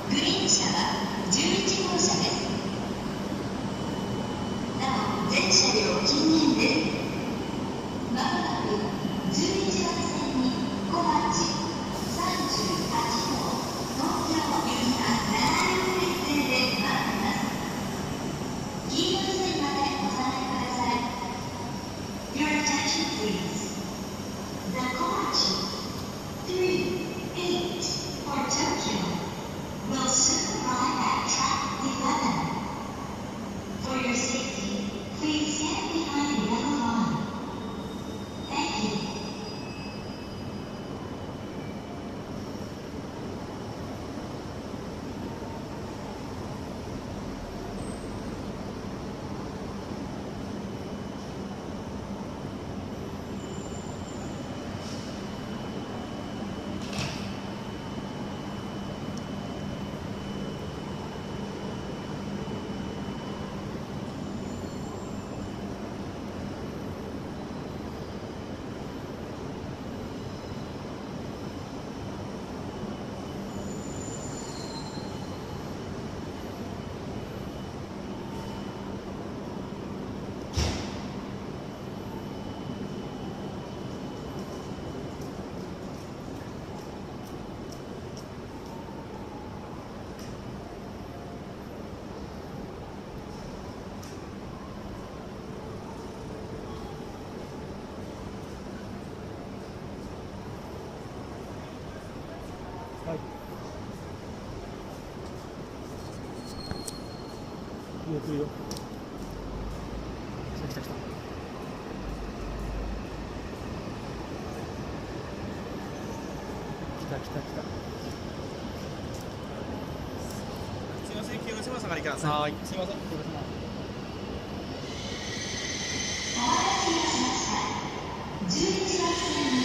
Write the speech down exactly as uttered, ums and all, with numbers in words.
グリーン車はじゅういちごうしゃです。なお、全車両禁煙です。まもなくじゅういちばんせんに小町さんじゅうはちごう東京行きがなな両編成で参ります。黄色い線までお下がりください。Your attention please. The Komachi three eight for Tokyo will soon arrive at track eleven. For your safety, please stand behind the yellow line. Thank you. はい。いいよ、来るよ。来た来た来た。来た来た来た。 すみません、急の島下がりください。 はい。 すみません、急の島。 お待たせいたしました。じゅういちばんせんに